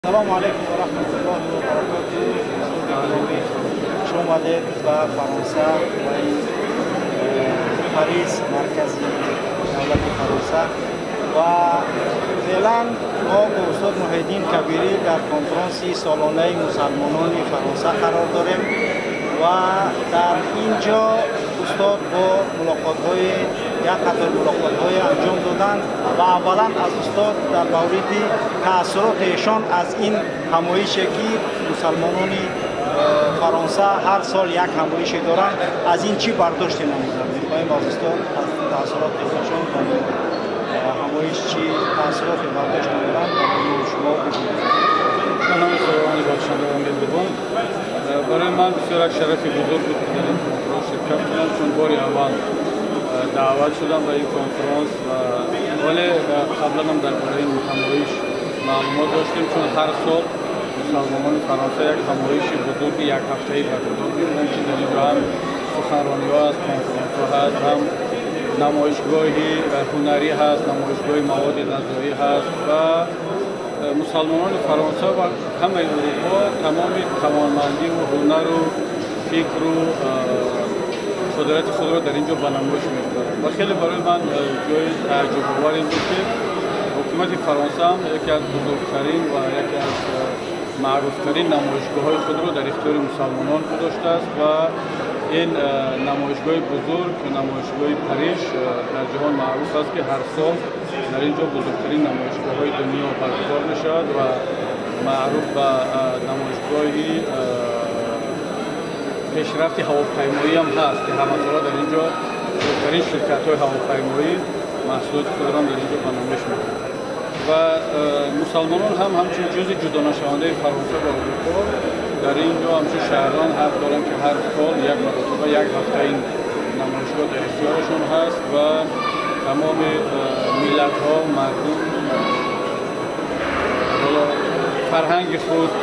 السلام علیکم و رحمت الله و برکاته. خوش آمدید به فرانسه و این پاریس مرکز دولت فرانسه و فعلا ما با استاد محیدین کبیری در کنفرانسی سالانه مسلمانان فرانسه قرار داریم و در اینجا استاد با ملاقات‌های یک قطار ملاقات‌های انجام دادن و اولا از استاد در مورد تأثیرات ایشان از این همایشی که مسلمانان فرانسه هر سال یک همایش دارند از این چی برداشت نمودند. می‌خواهیم از استاد از تأثیرات ایشان همایش چی تأثیرات برداشت نمودند و شما بگویید. نام خداوند بخشندگان بدون برای من بسیار یک شرف بزرگ بود که در این کنفرانس شرکت کنم، چون باری اول دعوت شدم به این کنفرانس ولی قبلا هم درباره این همایش معلومات داشتیم، چون هر سال مسلمانان فرانسه یک همایش بزرگ یک هفته‌ای برگزار می‌کنند که در اینجا هم سخنرانی‌ها هست، کنفرانس‌ها هست، هم نمایشگاهی هنری هست، نمایشگاه مواد غذایی هست و مسلمانان فرانسه و همه اروپا تمام توانمندی و هنر و فکر و قدرت خود را در اینجا به نمایش می‌گذارند و خیلی برای من جای تعجب آور این بود که حکومت فرانسه هم یکی از بزرگترین و یکی از معروفترین نمایشگاه‌های خود را در اختیار مسلمانان گذاشته است و این نمایشگاه بزرگ نمایشگاه پاریس در جهان معروف است که هر سال در اینجا بزرگترین نمایشگاه‌های دنیا برگزار می‌شود و معروف به نمایشگاهی پیشرفت هواپیمایی هم هست که همه سال در اینجا بزرگترین شرکت‌های هواپیمایی محصولات خود را در اینجا به نمایش می‌برند و مسلمانان هم همچون جزء جدا نشونده فرانسه و اروپا در اینجا همچون شهران حق دارند که هر سال یک مرتبه یک هفته این نمایشگاه در اختیارشون هست و تمام ملت‌ها مردم فرهنگ خود،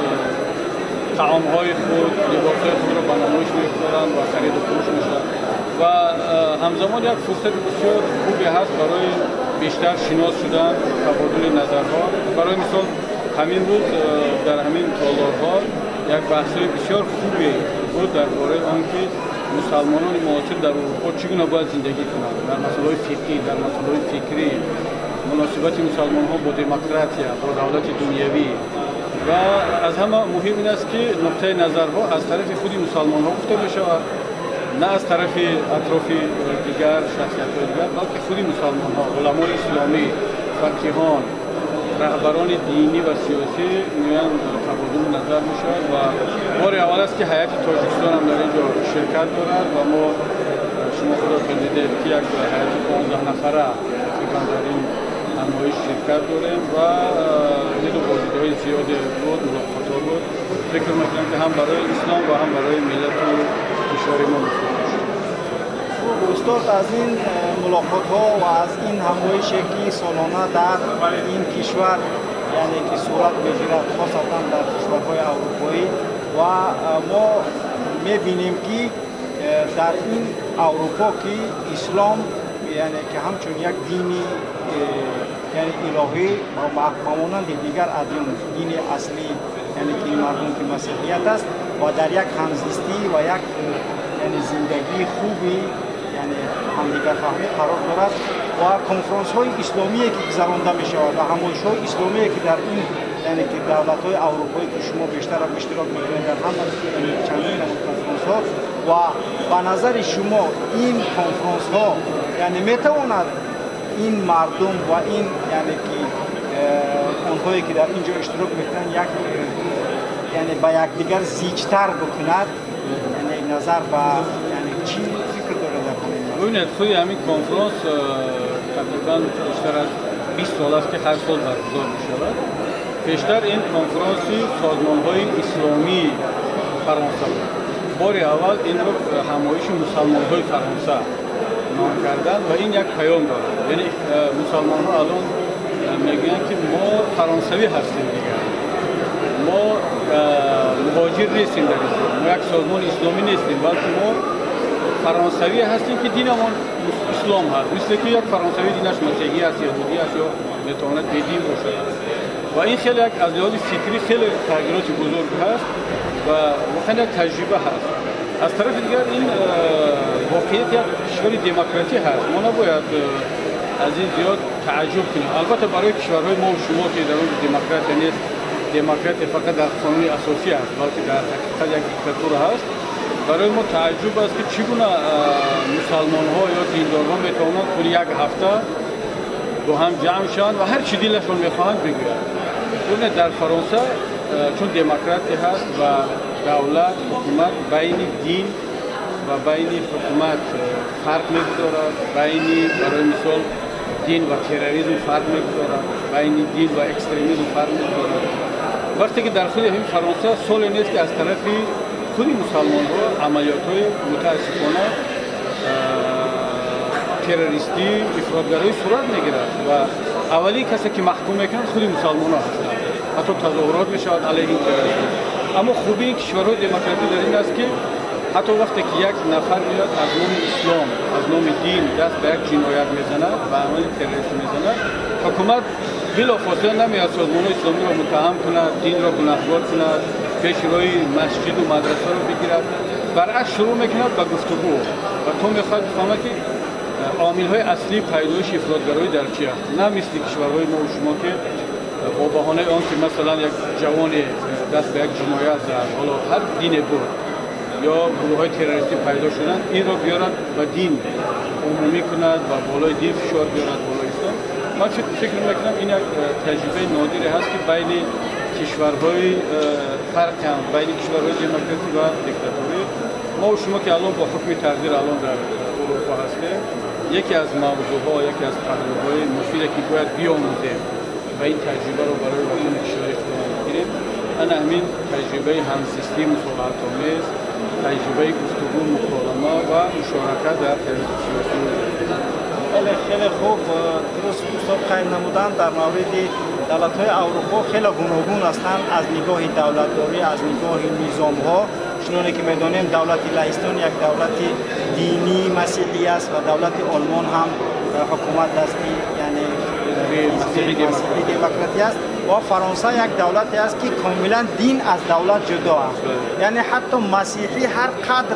طعام‌های خود، لباس‌های خود را به نمایش می‌گذارند و خرید و فروش می‌شود و همزمان یک فرصت بسیار خوبی هست برای بیشتر شناس شدن، تبادل نظرها. برای مثال همین روز در همین تالارها یک بحث‌های بسیار خوبی بود درباره آنکه مسلمانان معاصر در اروپا چگونه باید زندگی کنند در مسائل فقهی، در مسائل فکری، مناسبت مسلمان‌ها با دموکراسی، با دولت دنیوی و از همه مهم این است که نقطه نظرها از طرف خود مسلمان‌ها گفته بشود، نه از طرف اطراف دیگر شخصیت‌های دیگر، بلکه خود مسلمان‌ها، علمای اسلامی، فقیهان، رهبران دینی و سیاسی میان تبادل نظر می‌شود و بار اول است که هیئت تاجیکستان هم در اینجا شرکت دارد و ما شما خودتون دیدید که یک هیئت 15 نفره در این همایش شرکت داریم و دید و بازدیدهای زیادی بود، ملاقات‌ها بود. فکر می‌کنم که هم برای اسلام و هم برای ملت و کشور ما مفید است. استاد از این ملاقات‌ها و از این همایشی که سالانه در این کشور یعنی که صورت می‌گیرد خاصتا در کشورهای اروپایی و ما می‌بینیم که در این اروپا که اسلام یعنی که همچون یک دینی یعنی الهی و مانند دیگر ادیان دین اصلی یعنی که مردم که مسیحیت است و در یک همزیستی و یک یعنی زندگی خوبی یعنی همدیگر فهمی قرار دارد و کنفرانس های اسلامی که گذرانده می شود و همایش های اسلامی که در این یعنی که دولت های اروپایی که شما بیشتر هم اشتراک می‌کنید در همه چندین کنفرانس ها و به نظر شما این کنفرانس ها یعنی میتواند این مردم و این یعنی که آنهایی که در اینجا اشتراک میکنند یک یعنی با یکدیگر زیجتر بکند یعنی نظر به یعنی چی فکر داره در همین ببینید خود همین کنفرانس تقریبا بیشتر از 20 سال است که هر سال برگزار می‌شود. بیشتر این کنفرانسی سازمان‌های اسلامی فرانسه بود. بار اول این رو همایش مسلمان‌های فرانسه نام کردن و این یک پیام دارد. یعنی مسلمان‌ها الان میگن که ما فرانسوی هستیم دیگه. ما مهاجر نیستیم در اینجا. ما یک سازمان اسلامی نیستیم بلکه ما فرانسوی هستیم که دینمان اسلام هست. مثل که یک فرانسوی دینش مسیحی است، یهودی است یا میتواند بدین باشد. و این خیلی از لحاظ فکری خیلی تغییرات بزرگ هست و واقعا یک تجربه هست. از طرف دیگر این واقعیت یک کشور دموکراتی هست. ما نباید از این زیاد تعجب کنیم. البته برای کشورهای ما و شما که در اون دموکراتی نیست، دموکراتی فقط در قانون اساسی است بلکه در حقیقت یک دیکتاتور هست. برای ما تعجب است که چگونه مسلمان ها یا دینداران میتوانند طول یک هفته با هم جمع شوند و هر چی دلشون میخواهند بگویند. در فرانسه چون دموکراتی هست و دولت حکومت بین دین و بین حکومت فرق میگذارد، بین برای مثال دین و تروریسم فرق میگذارد، بین دین و اکستریمیسم فرق میگذارد. وقتی که در خود همین فرانسه سال نیست که از طرف خود مسلمان ها عملیات های متاسفانه تروریستی افراطگرایی صورت میگیرد و اولی کسی که محکوم میکنند خود مسلمان ها هستند. حتی تظاهرات میشود علیه این تروریسم. اما خوبی کشورهای دموکراتی در این است که حتی وقتی که یک نفر میاد از نام اسلام، از نام دین دست به یک جنایت میزند و عمل تروریستی میزند، حکومت بلافاصله نمیاد سازمان اسلامی را متهم کند، دین را گناهکار کند، پیش روی مسجد و مدرسه را بگیرد. برعکس شروع میکند به گفتگو و تو میخواهی بفهمی که عامل‌های اصلی پیدایش افراطگرایی در چی است. نه مثل کشورهای ما و شما که با بهانه آن که مثلا یک جوان دست به یک جنایت زد، حالا هر دین بود یا گروه‌های تروریستی پیدا شدند، این را بیارند و دین عمومی کند و بالای دین فشار بیارند بالای اسلام. من فکر میکنم این یک تجربه نادری هست که بین کشورهای فرق هم بین کشورهای دموکراتی و دیکتاتوری. ما و شما که الان با حکم تقدیر الان در اروپا هستیم، یکی از موضوعها، یکی از پهلوهای مفیده که باید بیاموزیم و این تجربه رو برای وطن کشور خودمان بگیریم، همین تجربه همزیستی مسالمت‌آمیز، تجربه گفتگو، مکالمه و مشارکت در حیات سیاسی. خیلی خوب. درست استاد خیر نمودن در مورد دولت‌های اروپا خیلی گوناگون هستند از نگاه دولتداری، از نگاه نظام‌ها. چنانه که می‌دانیم دولت لهستان یک دولت دینی مسیحی است و دولت آلمان هم حکومت دستی یعنی مسیحی دموکراتی است و فرانسه یک دولتی است که کاملا دین از دولت جدا است. یعنی حتی مسیحی هر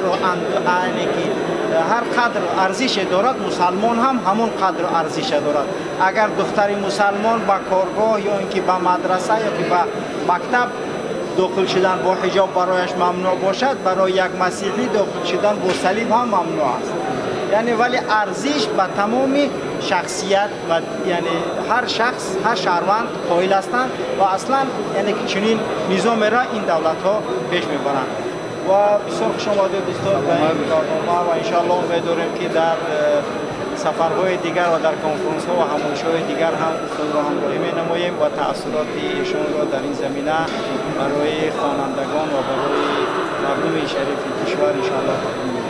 قدر ارزش دارد، مسلمان هم همون قدر ارزش دارد. اگر دختر مسلمان با کارگاه یا اینکه با مدرسه یا که با مکتب داخل شدن با حجاب برایش ممنوع باشد، برای یک مسیحی داخل شدن با صلیب هم ممنوع است. یعنی ولی ارزش به تمام شخصیت و یعنی هر شخص، هر شهروند قائل هستند و اصلا یعنی که چنین نظام را این دولت ها پیش میبرند و بسیار خوش آمدید دوستان به این برنامه و انشاءالله امید داریم که در سفرهای دیگر و در کنفرانس ها و همایش‌های دیگر هم استاد را همراهی می‌نماییم و تأثیرات ایشان را در این زمینه برای خوانندگان و برای مردم شریف کشور انشاءالله